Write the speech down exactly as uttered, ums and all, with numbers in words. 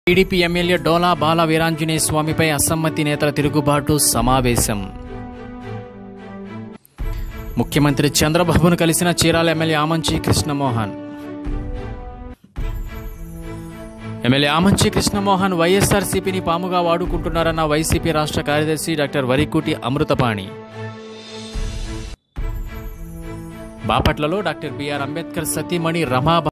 TDP MLA Dola Bala Veeranjaneya స్వామిపై అసమ్మతి నేతల తిరుగుబాటు సమావేశం. ముఖ్యమంత్రి చంద్రబాబును కలిసిన చీరాల ఎమ్మెల్యే ఆమంచి కృష్ణమోహన్. ఎమ్మెల్యే ఆమంచి కృష్ణమోహన్ వైఎస్ఆర్సీపీని పాముగా వాడుకుంటున్నారన్న వైసీపీ రాష్ట్ర కార్యదర్శి డాక్టర్ వరికుటి అమృతపాణి. బాపట్లలో డాక్టర్ బిఆర్ అంబేద్కర్ సతీమణి రమా